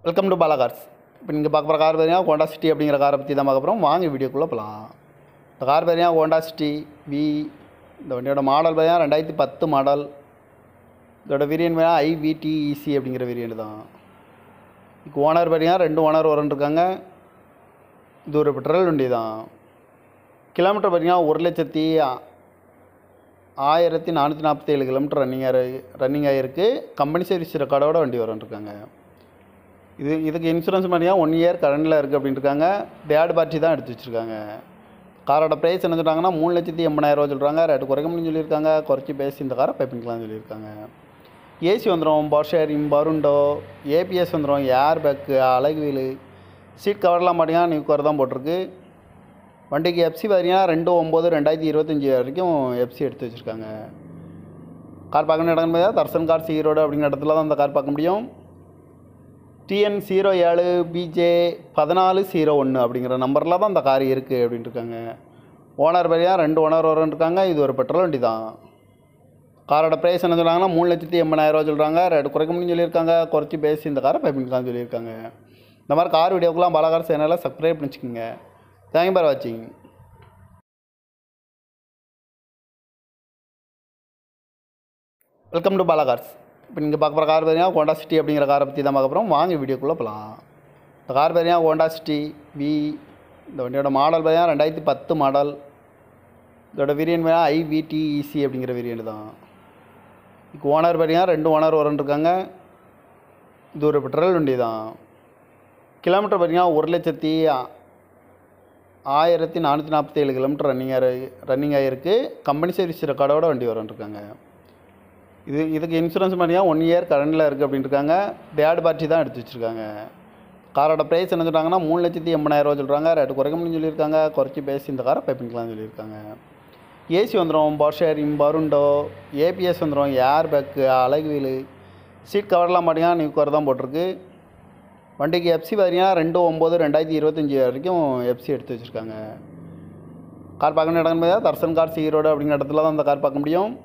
Welcome to Bala cars. இப்போ நீங்கள் பார்க்க போகிற கார் பார்த்தீங்கன்னா ஹோண்டா சிட்டி அப்படிங்கிற காரை பற்றி தான் பார்க்க போகிறோம். வாங்க வீடியோக்குள்ளே போகலாம். இந்த கார் பார்த்தீங்கன்னா ஹோண்டா சிட்டி வி. இந்த வண்டியோட மாடல் பார்த்தீங்கன்னா 2010 மாடல். இதோட வேரியன்ட் பார்த்தீங்கன்னா ஐவிடிஇசி அப்படிங்கிற வேரியன்ட் தான். இப்போ ஓனர் பார்த்தீங்கன்னா 2 ஓனர் வரன்ட்ருக்காங்க. இது ஒரு பெட்ரோல் வண்டி தான். கிலோமீட்டர் பார்த்தீங்கன்னா 1,1447 கிலோமீட்டர் ரன்னிங் ஆகிருக்கு. கம்பெனி சர்வீஸ் ரெக்கார்டோட வண்டி வரன்ட்ருக்காங்க. இதுக்கு இன்சூரன்ஸ் பார்த்தீங்கன்னா 1 இயர் கரண்டில் இருக்குது அப்படின்ட்டு இருக்காங்க. தேர்ட் பார்ட்டி தான் எடுத்து வச்சுருக்காங்க. காரோட ப்ரைஸ் என்ன சொல்கிறாங்கன்னா 3,80,000 சொல்கிறாங்க. ரேட்டு குறைக்க முடியும்னு சொல்லியிருக்காங்க. குறைச்சி பேசி இந்த காரை பை பண்ணிக்கலாம்னு சொல்லியிருக்காங்க. ஏசி வந்துடும், பவர் ஷேரிங், பருண்டோ, ஏபிஎஸ் வந்துடும், ஏர் பேக்கு, அழகு வீலு, சீட் கவர்லாம் பார்த்தீங்கன்னா நியூ கவர் தான் போட்டிருக்கு. வண்டிக்கு எஃப்சி பார்த்தீங்கன்னா 2/9/2025 வரைக்கும் எஃப்சி எடுத்து வச்சுருக்காங்க. கார் பார்க்கணும் இடம் பார்த்தீங்கன்னா தர்சன் கார் ஈரோடு அப்படிங்கிற இடத்துல தான் அந்த கார் பார்க்க முடியும். TN07BJ1401 அப்படிங்கிற நம்பரில் தான் அந்த கார் இருக்குது அப்படின்ட்டு இருக்காங்க. ஓனர் பார்த்தீங்கன்னா 2 ஓனர் வரன்ட்ருக்காங்க. இது ஒரு பெட்ரோல் வண்டி தான். காரோட ப்ரைஸ் என்ன சொல்கிறாங்கன்னா 3,80,000 சொல்கிறாங்க. ரேட்டு குறைக்க முடியும்னு சொல்லியிருக்காங்க. குறைச்சி பேசி இந்த காரை பை பண்ணிக்கலாம்னு சொல்லியிருக்காங்க. இந்த மாதிரி கார் வீடியோக்கெலாம் பாலா கார் சேனலை சப்ஸ்கிரைப் பண்ணிச்சுக்கோங்க. தேங்க்யூ ஃபார் வாட்சிங். Welcome to Bala cars. இப்போ நீங்கள் பார்க்க போகிற கார் பார்த்தீங்கன்னா ஹோண்டா சிட்டி அப்படிங்கிற காரை பற்றி தான் பார்க்க போகிறோம். வாங்க வீடியோக்குள்ளே போகலாம். இந்த கார் பார்த்தீங்கன்னா ஹோண்டா சிட்டி வி. இந்த வண்டியோட மாடல் பார்த்தீங்கன்னா 2010 மாடல். இதோட வேரியன்ட் பார்த்தீங்கன்னா ஐவிடிஇசி அப்படிங்கிற வேரியன்ட் தான். இப்போ ஓனர் பார்த்தீங்கன்னா 2 ஓனர் வரன்ட்ருக்காங்க. இது ஒரு பெட்ரோல் வண்டி தான். கிலோமீட்டர் பார்த்தீங்கன்னா 1,1447 கிலோமீட்டர் ரன்னிங் ஆகிருக்கு. கம்பெனி சர்வீஸ் ரெக்கார்டோட வண்டி வரன்ட்ருக்காங்க. இதுக்கு இன்சூரன்ஸ் பார்த்தீங்கன்னா 1 இயர் கரண்டில் இருக்குது அப்படின்ட்டு இருக்காங்க. தேர்ட் பார்ட்டி தான் எடுத்து வச்சுருக்காங்க. காரோட ப்ரைஸ் என்ன சொல்கிறாங்கன்னா 3,80,000 சொல்கிறாங்க. ரேட்டு குறைக்க முடியும்னு சொல்லியிருக்காங்க. குறைச்சி பேசி இந்த காரை பை பண்ணிக்கலாம்னு சொல்லியிருக்காங்க. ஏசி வந்துடும், பவர் ஷேரிங், பருண்டோ, ஏபிஎஸ் வந்துடும், ஏர் பேக்கு, அழகு வீலு, சீட் கவர்லாம் பார்த்தீங்கன்னா நியூ கவர் தான் போட்டிருக்கு. வண்டிக்கு எஃப்சி பார்த்தீங்கன்னா 2/9/2025 வரைக்கும் எஃப்சி எடுத்து வச்சுருக்காங்க. கார் பார்க்கணும் இடம் பார்த்தீங்கன்னா தர்சன் கார் ஈரோடு அப்படிங்கிற இடத்துல தான் அந்த கார் பார்க்க முடியும்.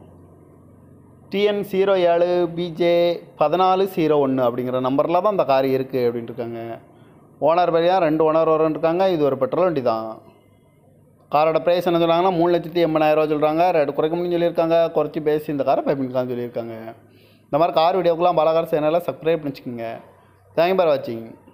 TN07BJ1401 அப்படிங்கிற நம்பரில் தான் அந்த கார் இருக்குது அப்படின்ட்டு இருக்காங்க. ஓனர் பார்த்தீங்கன்னா 2 ஓனர் வரன்ட்ருக்காங்க. இது ஒரு பெட்ரோல் வண்டி தான். காரோட ப்ரைஸ் என்ன சொல்கிறாங்கன்னா 3,80,000 சொல்கிறாங்க. ரேட்டு குறைக்க முடியும்னு சொல்லியிருக்காங்க. குறைச்சி பேசி இந்த காரை பை பண்ணிக்கலாம்னு சொல்லியிருக்காங்க. இந்த மாதிரி கார் வீடியோக்கெலாம் பாலா கார் சேனலை சப்ஸ்கிரைப் பண்ணிச்சுக்கோங்க. தேங்க்யூ ஃபார் வாட்சிங்.